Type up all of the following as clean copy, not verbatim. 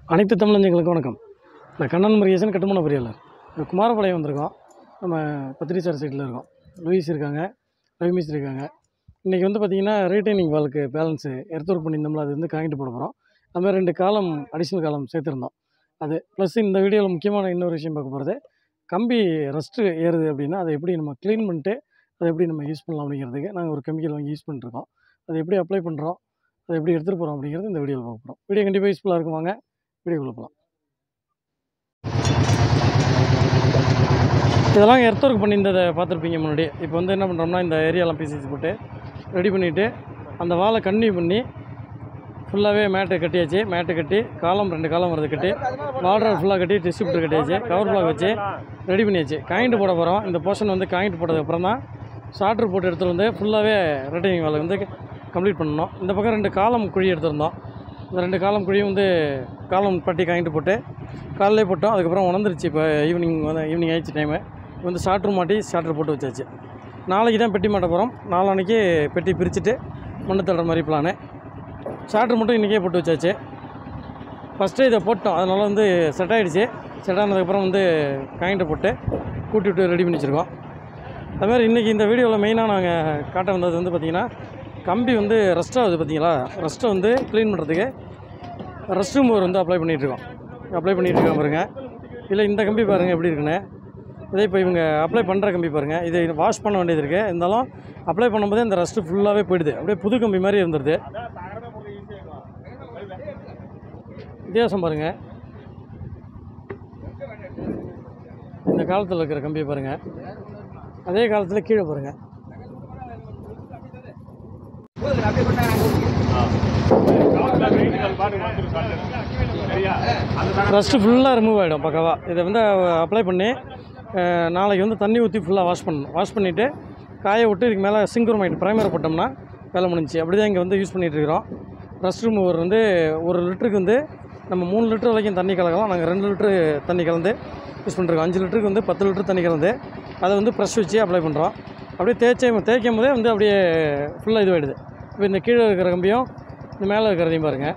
அனைத்து தமிழஞ்சங்களுக்கு வணக்கம். நான் கண்ணன் முருகேசன், கட்டுமான பொறியாளர். குமாரபாளையம் வந்திருக்கோம். நம்ம பத்திரிசார் சைட்டில் இருக்கோம். லூயிஸ் இருக்காங்க, ரவிமிஸ்திரி இருக்காங்க. இன்றைக்கி வந்து பார்த்திங்கன்னா ரீட்டைனிங் வாலுக்கு பேலன்ஸு எர்த் பண்ணியிருந்தோம்ல, அது வந்து காங்கிட்டு போட போகிறோம். அது மாதிரி 2 காலம் அடிஷ்னல் காலம் சேர்த்துருந்தோம். அது ப்ளஸ் இந்த வீடியோவில் முக்கியமான இன்னொரு விஷயம் பார்க்க போகிறது, கம்பி ரஸ்ட்டு ஏறுது அப்படின்னா அதை எப்படி நம்ம க்ளீன் பண்ணிட்டு அதை எப்படி நம்ம யூஸ் பண்ணலாம் அப்படிங்கிறதுக்கு நாங்கள் ஒரு கெமிக்கல் வாங்கி யூஸ் பண்ணிட்டுருக்கோம். அதை எப்படி அப்ளை பண்ணுறோம், அதை எப்படி எடுத்துகிட்டு போகிறோம் அப்படிங்கிறது இந்த வீடியோவில் பார்க்க போகிறோம். வீடியோ கண்டிப்பாக யூஸ்ஃபுல்லாக இருக்கும். வாங்க வீடியோக்குள்ள போகலாம். இதெல்லாம் எர்த் ஒர்க் பண்ணியிருந்ததை பார்த்துருப்பீங்க முன்னாடி. இப்போ வந்து என்ன பண்ணுறோம்னா, இந்த ஏரியாலாம் பீசஸ் போட்டு ரெடி பண்ணிவிட்டு அந்த வாலை கன்டினியூ பண்ணி ஃபுல்லாகவே மேட்டு கட்டியாச்சு. மேட்டு கட்டி காலம் 2 காலம் வருது கட்டி, பார்டர் ஃபுல்லாக கட்டி டிஸ்ட்ரிபியூட்டர் கட்டியாச்சு. கவர் பிளாக் வச்சு ரெடி பண்ணியாச்சு. காயிண்ட் போட போகிறோம். இந்த போர்ஷன் வந்து காயிண்ட் போட்டதுக்கப்புறம் தான் ஷார்ட்ரு போட்டு எடுத்துகிட்டு வந்து ஃபுல்லாகவே ரிட்டைனிங் வாலை வந்து கம்ப்ளீட் பண்ணணும். இந்த பக்கம் 2 காலம் குழி எடுத்திருந்தோம். இந்த 2 காலம் குழியும் வந்து காலம் பட்டி காயிண்ட் போட்டு காலையிலே போட்டோம். அதுக்கப்புறம் உணர்ந்துருச்சு. இப்போ ஈவினிங் ஆயிடுச்சு டைமு. இப்போ வந்து ஷார்ட்ரு மாட்டி ஷார்ட்ரு போட்டு வச்சாச்சு. நாளைக்கு தான் பெட்டி மாட்ட போகிறோம். நாளான்னைக்கு பெட்டி பிரிச்சுட்டு மண்ணு தள்ளுற மாதிரி பிளானு. ஷார்ட்ரு மட்டும் இன்றைக்கே போட்டு வச்சாச்சு. ஃபஸ்ட்டு இதை போட்டோம், அதனால் வந்து செட் ஆகிடுச்சு. செட் ஆனதுக்கப்புறம் வந்து காயிண்ட்டை போட்டு கூட்டி விட்டு ரெடி பண்ணி வச்சுருக்கோம். அதுமாதிரி இன்றைக்கி இந்த வீடியோவில் மெயினாக நாங்கள் காட்ட வந்தது வந்து பார்த்திங்கன்னா, கம்பி வந்து ரஸ்ட் ஆகுது பார்த்தீங்களா. ரஸ்ட்டை வந்து க்ளீன் பண்ணுறதுக்கு ரஸ்ட் ரிமூவர் வந்து அப்ளை பண்ணிகிட்ருக்கோம் பாருங்க. இல்லை இந்த கம்பி பாருங்கள் எப்படி இருக்குன்னு. இதே இப்போ இவங்க அப்ளை பண்ணுற கம்பி பாருங்கள். இதை வாஷ் பண்ண வேண்டியது இருக்குது. இருந்தாலும் அப்ளை பண்ணும்போதே இந்த ரஸ்ட்டு ஃபுல்லாகவே போயிடுது. அப்படியே புது கம்பி மாதிரி இருந்துருது. வித்தியாசம் பாருங்கள். இந்த காலத்தில் இருக்கிற கம்பியை பாருங்கள், அதே காலத்தில் கீழே பாருங்கள். ரஸ்ட்டு ஃபுல்லாக ரிமூவ் ஆகிடும் பக்காவாக. இதை வந்து அப்ளை பண்ணி நாளைக்கு வந்து தண்ணி ஊற்றி ஃபுல்லாக வாஷ் பண்ணிவிட்டு காய விட்டு இதுக்கு மேலே சிங்க்ரோமைட் ப்ரைமர் போட்டோம்னா வேலை முடிஞ்சிச்சு. அப்படி தான் இங்கே வந்து யூஸ் பண்ணிகிட்ருக்கிறோம். ரஸ்ட் ரிமூவர் வந்து 1 லிட்டருக்கு வந்து நம்ம 3 லிட்டர் வரைக்கும் தண்ணி கலக்கலாம். நாங்கள் 2 லிட்டரு தண்ணி கலந்து யூஸ் பண்ணிருக்கோம். 5 லிட்டருக்கு வந்து 10 லிட்டர் தண்ணி கலந்து அதை வந்து ப்ரெஷ் வச்சு அப்ளை பண்ணுறோம். அப்படியே தேய்க்கும் போதே வந்து அப்படியே ஃபுல்லாக இதுவாகிடுது. இப்போ இந்த கீழே இருக்கிற கம்பியும் இந்த மேலே இருக்கிறதையும் பாருங்கள்.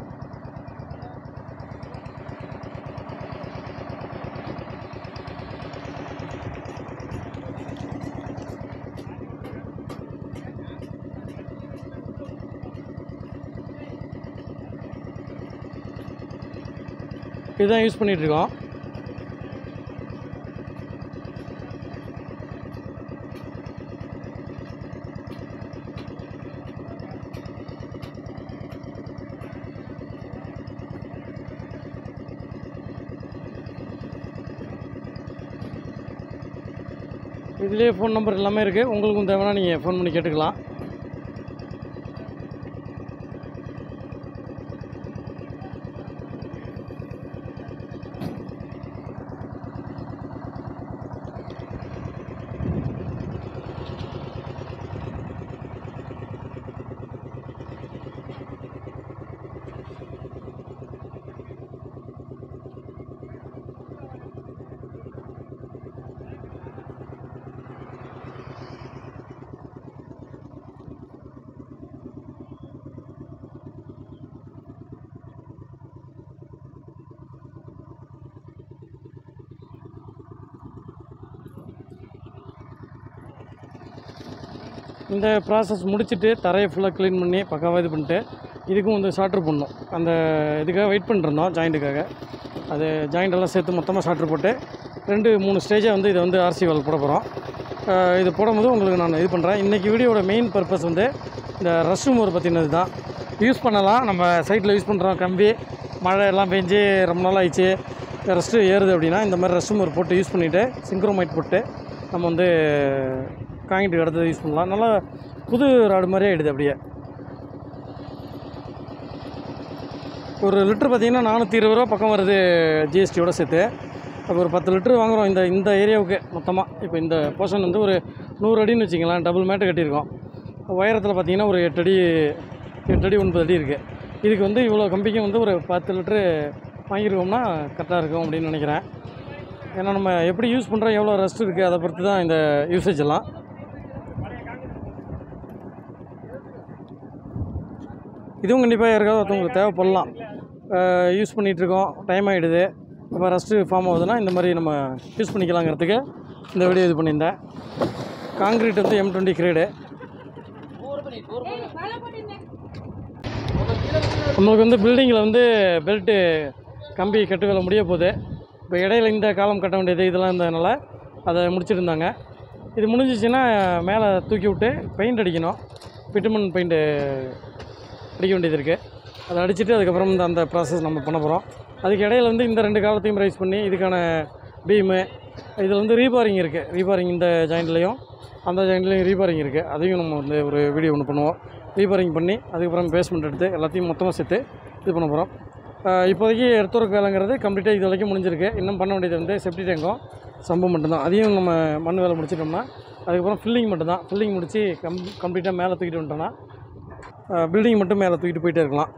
இதுதான் யூஸ் பண்ணிகிட்ருக்கோம். இதுலேயே ஃபோன் நம்பர் எல்லாமே இருக்குது. உங்களுக்கும் தேவைன்னா நீங்கள் ஃபோன் பண்ணி கேட்டுக்கலாம். இந்த ப்ராசஸ் முடிச்சுட்டு தரையை ஃபுல்லாக க்ளீன் பண்ணி பக்காவாக இது பண்ணிட்டு இதுக்கும் வந்து ஷார்ட்ரு பண்ணணும். அந்த இதுக்காக வெயிட் பண்ணிருந்தோம் ஜாயிண்ட்டுக்காக. அது ஜாயிண்டெல்லாம் சேர்த்து மொத்தமாக ஷார்ட்ரு போட்டு 2-3 ஸ்டேஜாக வந்து இதை வந்து ஆர்சி வால் போட போகிறோம். இது போடும்போது உங்களுக்கு நான் இது பண்ணுறேன். இன்றைக்கி வீடியோட மெயின் பர்பஸ் வந்து இந்த ரஸ்ட் ரிமூவர் பற்றினது தான். யூஸ் பண்ணலாம், நம்ம சைட்டில் யூஸ் பண்ணுறோம். கம்பி மழை எல்லாம் பெஞ்சு ரொம்ப நாள் ஆயிடுச்சு, ரஸ்ட்டு ஏறுது அப்படின்னா இந்த மாதிரி ரஸ்ட் ரிமூவர் போட்டு யூஸ் பண்ணிவிட்டு சிங்க்ரோமைட் போட்டு நம்ம வந்து காயிண்ட்டுக்கு அடுத்தது யூஸ் பண்ணலாம். நல்லா புது ராடு மாதிரியே ஆகிடுது. அப்படியே 1 லிட்டர் பார்த்திங்கன்னா 420 ரூபா பக்கம் வருது ஜிஎஸ்டியோடு சேர்த்து. அப்போ ஒரு 10 லிட்டர் வாங்குகிறோம் இந்த ஏரியாவுக்கு மொத்தமாக. இப்போ இந்த போர்ஷன் வந்து ஒரு 100 அடின்னு வச்சுக்கலாம். டபுள் மேட்டு கட்டியிருக்கோம். உயரத்தில் பார்த்திங்கன்னா ஒரு 8 அடி 9 அடி இருக்குது. இதுக்கு வந்து இவ்வளோ கம்பிக்கும் வந்து ஒரு 10 லிட்டரு வாங்கியிருக்கோம்னா கரெக்டாக இருக்கும் அப்படின்னு நினைக்கிறேன். ஏன்னா நம்ம எப்படி யூஸ் பண்ணுறோம், எவ்வளோ ரெஸ்ட் இருக்குது, அதை பொறுத்து தான் இந்த யூசேஜ் எல்லாம். இதுவும் கண்டிப்பாக யாருக்காவது ஒருத்தவங்களுக்கு தேவைப்படலாம். யூஸ் பண்ணிகிட்ருக்கோம், டைம் ஆகிடுது, இப்போ ரஸ்ட்டு ஃபார்ம் ஆகுதுன்னா இந்த மாதிரி நம்ம யூஸ் பண்ணிக்கலாங்கிறதுக்கு இந்த வீடியோ இது பண்ணியிருந்தேன். காங்க்ரீட் வந்து M20 கிரேடு. நம்மளுக்கு வந்து பில்டிங்கில் வந்து பெல்ட்டு கம்பி கட்டு வேலை முடிய போகுது. இப்போ இடையில இந்த காலம் கட்ட வேண்டியது இதெல்லாம் இருந்ததுனால அதை முடிச்சுட்டு இருந்தாங்க. இது முடிஞ்சிச்சின்னா மேலே தூக்கி விட்டு பெயிண்ட் அடிக்கணும். பிட்டுமன் பெயிண்ட்டு அடிக்க வேண்டியது இருக்குது. அதை அடிச்சுட்டு அதுக்கப்புறம் அந்த ப்ராசஸ் நம்ம பண்ண போகிறோம். அதுக்கு இடையில வந்து இந்த 2 காலத்தையும் ரைஸ் பண்ணி இதுக்கான பீமு இதில் வந்து ரீபாரிங் இருக்குது. ரீபாரிங் இந்த ஜாயிண்ட்லேயும் அந்த ஜாயிண்ட்லேயும் ரீபாரிங் இருக்குது. அதையும் நம்ம வந்து ஒரு வீடியோ ஒன்று பண்ணுவோம். ரீபாரிங் பண்ணி அதுக்கப்புறம் பேஸ்மெண்ட் எடுத்து எல்லாத்தையும் மொத்தமாக சேர்த்து இது பண்ண போகிறோம். இப்போதைக்கு எர்த்ஒர்க் வேலைங்கிறது கம்ப்ளீட்டாக இது வரைக்கும் முடிஞ்சிருக்கு. இன்னும் பண்ண வேண்டியது வந்து செப்டி டேங்கும் சம்பு மட்டும்தான். அதையும் நம்ம மண் வேலை முடிச்சிட்டோம்னா அதுக்கப்புறம் ஃபில்லிங் மட்டும்தான். ஃபில்லிங் முடித்து கம்ப்ளீட்டாக மேலே தூக்கிட்டு வந்துட்டோம்னா பில்டிங் மட்டும் மேலே தூக்கிட்டு போயிட்டே இருக்கலாம்.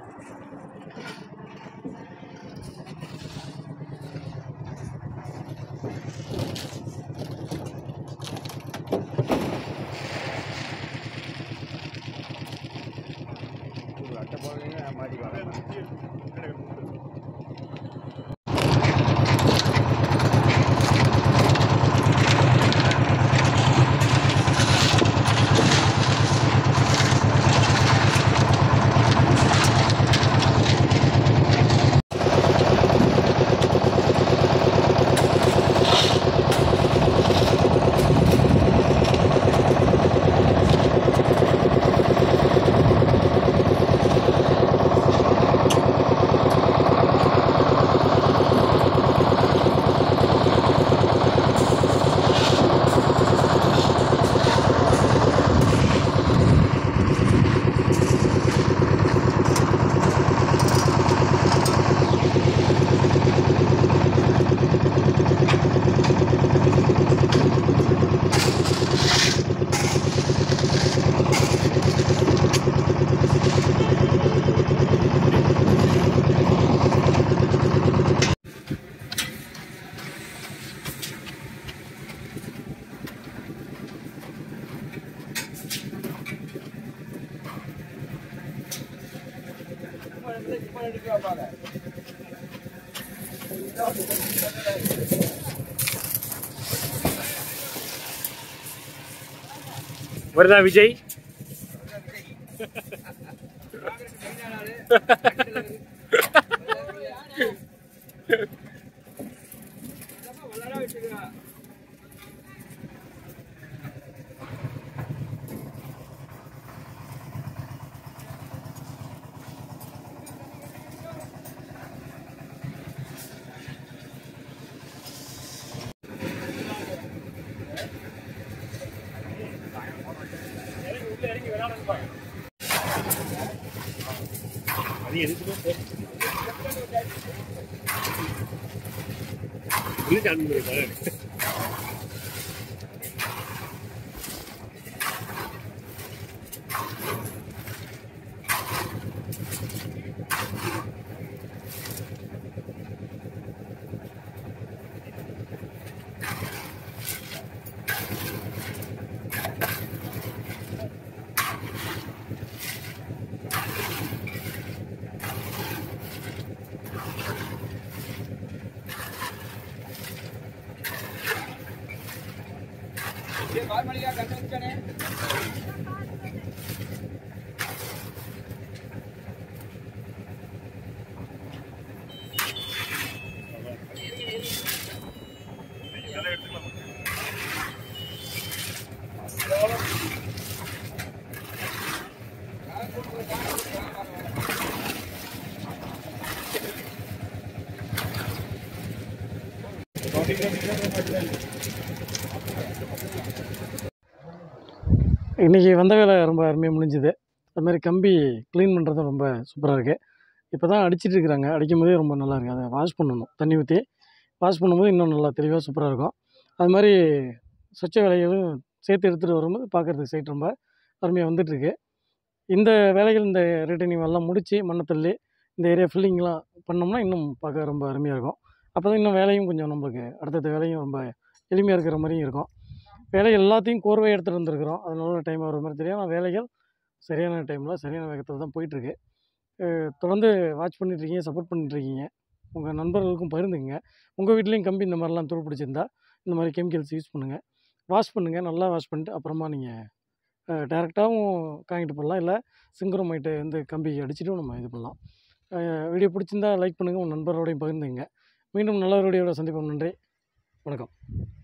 வருதா விஜய்? அது எதுக்குமே இன்றைக்கி வந்த வேலை ரொம்ப அருமையாக முடிஞ்சுது. அதுமாதிரி கம்பி க்ளீன் பண்ணுறதும் ரொம்ப சூப்பராக இருக்குது. இப்போ தான் அடிச்சிட்டு இருக்கிறாங்க. அடிக்கும் போதே ரொம்ப நல்லா இருக்குது. அதை வாஷ் பண்ணணும், தண்ணி ஊற்றி வாஷ் பண்ணும்போது இன்னும் நல்லா தெளிவாக சூப்பராக இருக்கும். அது மாதிரி சொச்ச வேலைகளும் சேர்த்து எடுத்துகிட்டு வரும்போது பார்க்குறதுக்கு சைட் ரொம்ப அருமையாக வந்துட்டுருக்கு. இந்த வேலைகள் இந்த ரிட்டர்னிங் எல்லாம் முடித்து மண்ணை தள்ளி இந்த ஏரியா ஃபில்லிங்லாம் பண்ணோம்னா இன்னும் பார்க்க ரொம்ப அருமையாக இருக்கும். அப்போ தான் இன்னும் வேலையும் கொஞ்சம் நம்மளுக்கு அடுத்தடுத்த வேலையும் ரொம்ப எளிமையாக இருக்கிற மாதிரியும் இருக்கும். வேலைகள் எல்லாத்தையும் கோர்வையாக எடுத்துகிட்டு வந்திருக்கிறோம். அதனால டைம் ஆகிற மாதிரி தெரியும். ஆனால் வேலைகள் சரியான டைமில் சரியான வேகத்தில் தான் போயிட்டுருக்கு. தொடர்ந்து வாட்ச் பண்ணிட்டுருக்கீங்க, சப்போர்ட் பண்ணிட்டுருக்கீங்க. உங்கள் நண்பர்களுக்கும் பகிர்ந்துக்கங்க. உங்கள் வீட்லேயும் கம்பி இந்த மாதிரிலாம் துரு பிடிச்சிருந்தா இந்த மாதிரி கெமிக்கல்ஸ் யூஸ் பண்ணுங்கள். வாஷ் பண்ணுங்கள். நல்லா வாஷ் பண்ணிட்டு அப்புறமா நீங்கள் டைரெக்டாகவும் காங்கிட்டு போடலாம். இல்லை சிங்க்ரோமைட்டு வந்து கம்பி அடிச்சுட்டும் நம்ம இது பண்ணலாம். வீடியோ பிடிச்சிருந்தா லைக் பண்ணுங்கள். உங்கள் நண்பரோடையும் பகிர்ந்துக்கங்க. மீண்டும் நல்ல ஒரு வீடியோவில் சந்திப்போம். நன்றி, வணக்கம்.